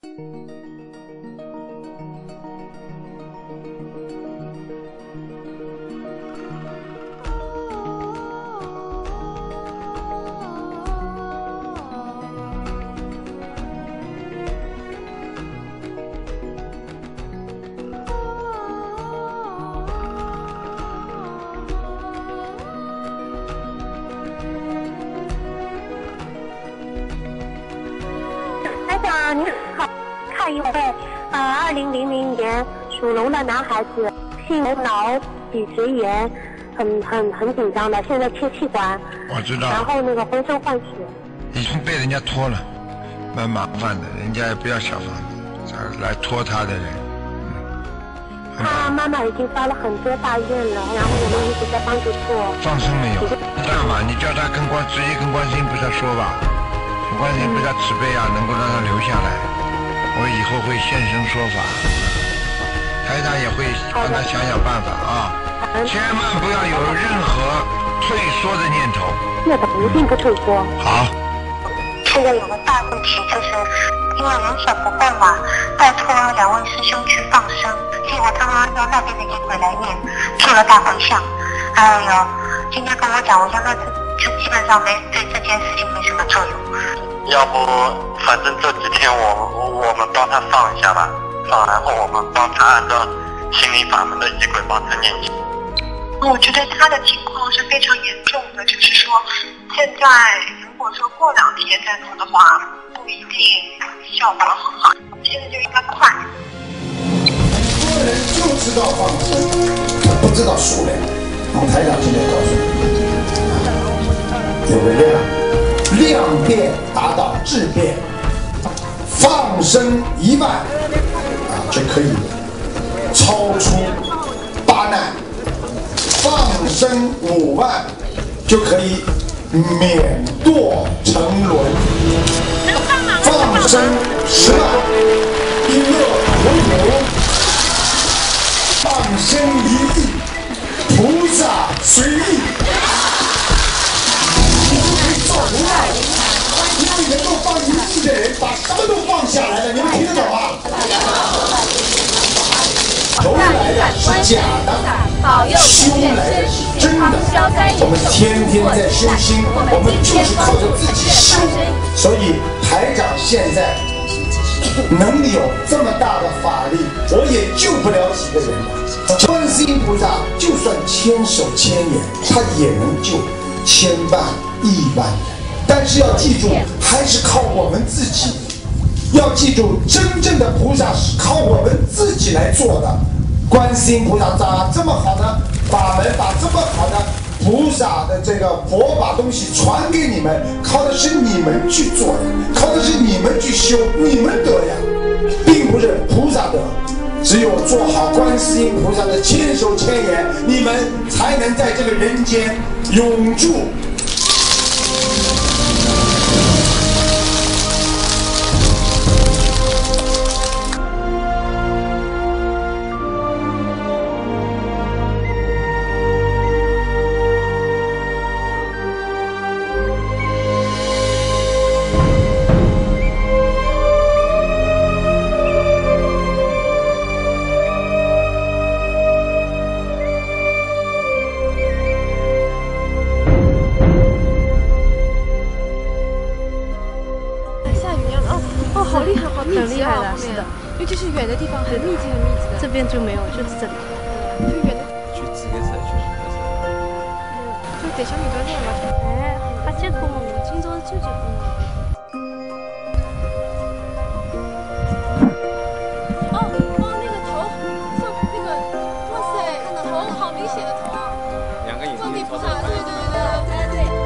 你好，看一位2000年属龙的男孩子，性脑脊髓炎，很紧张的，现在切气管。 我知道。然后那个浑身换血。 已经被人家拖了，蛮麻烦的，人家也不要小房子，来拖他的人。 他妈妈已经发了很多大愿了，然后我们一直在帮助做。 放生没有？这样吧，你叫他直接跟观世音菩萨说吧。观世音菩萨慈悲啊，能够让他留下来，我以后会现身说法，台长也会帮他想想办法啊，千万不要有任何退缩的念头。 是的，一定不退缩。 好。 现在有个大问题，就是因为人手不够嘛，拜托2位师兄去放生，结果他们让那边的阴鬼来念，做了大回向。哎呦，今天跟我讲，我现在就基本上对这件事情没什么作用。 要不，反正这几天我们帮他放一下吧，放，然后我们帮他按照心灵法门的仪轨帮他念经。 我觉得他的情况是非常严重的，就是说，现在如果说过2天再做的话，不一定效果很好。现在就应该快。 很多人就知道放生，不知道数量。台长今天告诉你，有个量变达到质变，放生1万就可以超出8难，放生5万就可以免堕沉沦，放生10万一乐无苦，放生1亿菩萨随意。因为能够放1亿的人，把什么都放下来了，你们听得懂吗？头来的是假的，修来的是真的。我们天天在修心，我们就是靠着自己修。所以台长现在能有这么大的法力，我也救不了几个人了。观世音菩萨就算千手千眼，他也能救千万亿万人。但是要记住，还是靠我们自己。要记住，真正的菩萨是靠我们自己来做的。观世音菩萨把这么好的法门，把这么好的菩萨的这个佛把东西传给你们，靠的是你们去做的，靠的是你们去修，你们得呀，并不是菩萨得。只有做好观世音菩萨的千手千眼，你们才能在这个人间永驻。 尤其是远的地方，很密集，很密集的。 这边就没有，就是这里。 就远的。 去几个社区？ 就得小米多那个。 哎，他结果我今朝就结果。 哦，放那个头，像那个，哇塞，头好明显的头。 2个眼睛。 放地菩萨，对对对对对。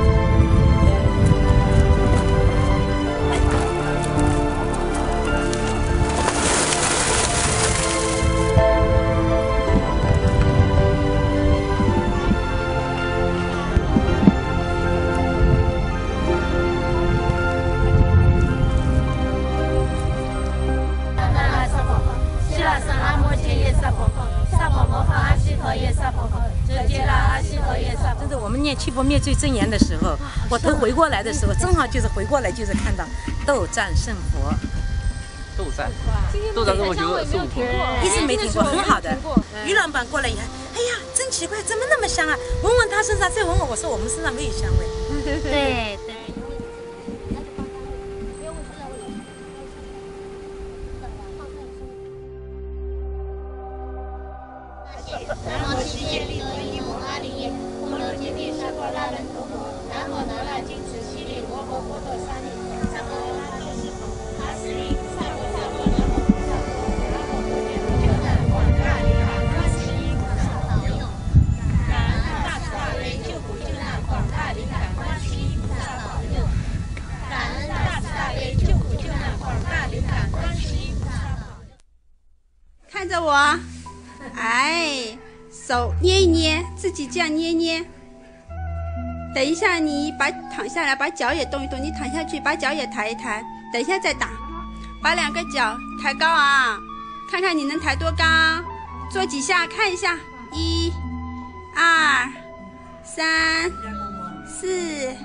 真的，我们念七佛灭罪真言的时候，我头回过来的时候，正好就是回过来就是看到斗战胜佛。 斗战是我觉得是一直没听过，很好的。于老板过来以后，哎呀，真奇怪，怎么那么香啊？闻闻他身上，再闻闻我说我们身上没有香味。 对对。 看着我，哎，手捏一捏，自己这样捏捏。等一下，你躺下来，把脚也动一动。你躺下去，把脚也抬一抬。等一下再打，把2个脚抬高啊，看看你能抬多高。做几下，看一下，1、2、3、4。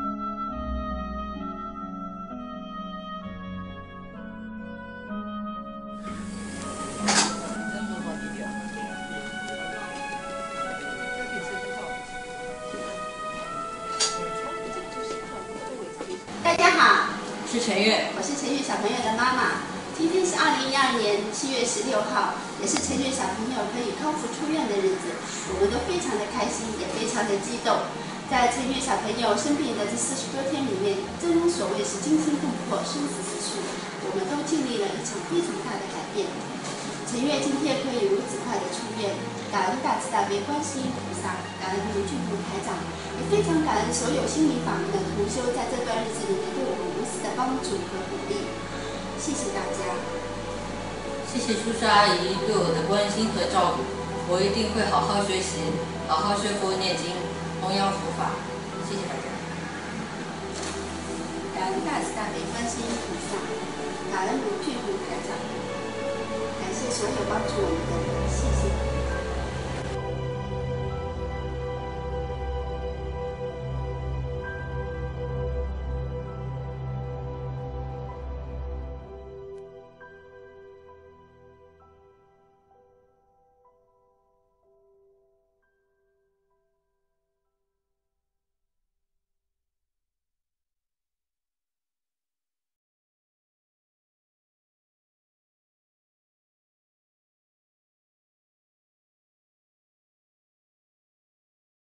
大家好， 是陈月， 我是陈月小朋友的妈妈。今天是2012年7月16号，也是陈月小朋友可以康复出院的日子，我们都非常的开心，也非常的激动。在陈月小朋友生病的这40多天里面，正所谓是惊心动魄，生死之处，我们都经历了一场非常大的改变。陈月今天可以如此快的出院，感恩大慈大悲观世音菩萨，感恩卢俊宏台长，也非常感恩所有心灵法门的同修，在这段日子里面对我们无私的帮助和鼓励。谢谢大家， 谢谢叔叔阿姨对我的关心和照顾，我一定会好好学习，好好学佛念经，弘扬佛法。谢谢大家。 感恩大慈大悲观世音菩萨，感恩卢俊宏台长，感谢所有帮助我们的人，谢谢。